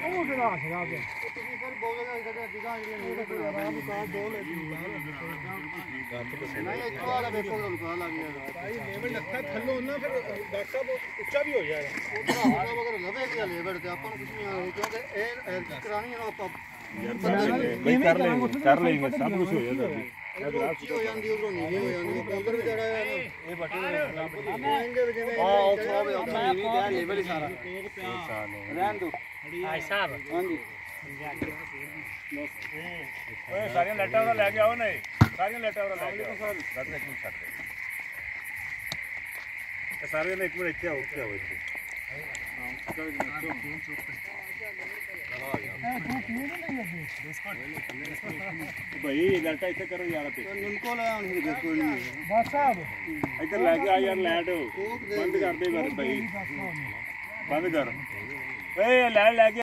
ਉਹ ਕਿਹੜਾ ਸੀਗਾ ਤੇ ਤੁਸੀਂ ਫਿਰ ਬੋਲੋਗੇ ਜਿਹੜਾ ਜਿਗਾ ਜਿਹੜੀਆਂ ਨਹੀਂ ਕੋਈ ਆਰਾਮ ਕਾਰ ਦੋ ਲੈ ਦੀ ਨਹੀਂ ਇੱਕ ਵਾਲਾ ਵੇਖੋ ਤੁਹਾਨੂੰ ਪਤਾ ਲੱਗ ਜਾਏਗਾ ਭਾਈ ਲੇਵਲ ਲੱਖਾ ਥੱਲੋਂ ਨਾ ਫਿਰ ਡਾਕਟਰ ਸਾਹਿਬ ਉੱਚਾ ਵੀ ਹੋ ਜਾਏਗਾ ਉਹ ਤਾਂ ਹੋਗਾ ਵਗਰ ਲਵੇ ਕਿ ਲੇਵਲ ਤੇ ਆਪਾਂ ਨੂੰ ਕੁਝ ਨਹੀਂ ਆ ਕਿਉਂਕਿ ਇਹ ਕਰਾਣੀ ਹੈ ਨਾ ਆਪਾਂ ਬਈ ਕਰ ਲੈਂਗੇ ਸਭ ਕੁਝ ਹੋ ਜਾਏਗਾ ਹੋ ਜਾਂਦੀ ਉਧਰੋਂ ਨੀਵੀਂ ਹੋ ਜਾਂਦੀ ਉਧਰ ਵੀ ਜਿਹੜਾ ਹੈ ਇਹ ਬਟਨ ਮਹਿੰਗੇ ਜਿਵੇਂ ਉਹ ਨੀਵੀਂ ਦਾ ਲੇਵਲ ਹੀ ਸਾਰਾ ਰਹਿਣ ਦੋ ਭਾਈ ਸਾਹਿਬ ਹਾਂਜੀ ਓਏ ਸਾਰੀਆਂ ਲੈਟਾਂ ਉਹਨਾਂ ਲੈ ਕੇ ਆਓ ਨਹੀਂ ਸਾਰੀਆਂ ਲੈਟਾਂ ਉਹਨਾਂ ਲੈ ਕੇ ਆਓ ਸਰ ਇੱਕ ਮਿੰਟ ਛੱਡ ਦੇ ਸਾਰੇ ਨੇ ਇੱਕ ਮਿੰਟ ਇੱਥੇ ਆਓ ਇੱਥੇ ਭਾਈ ਲੈਟਾਂ ਇੱਥੇ ਕਰੋ ਯਾਰ ਤੇ ਨਿੰਕੋ ਲੈ ਆਉਣ ਫਿਰ ਕੋਈ ਨਹੀਂ ਬਸ ਸਾਹਿਬ ਇੱਧਰ ਲੈ ਕੇ ਆ ਯਾਰ ਲੈਟ ਬੰਦ ਕਰ ਦੇ ਭਾਈ ਬੰਦ ਕਰ ਓਏ ਲੈ ਕੇ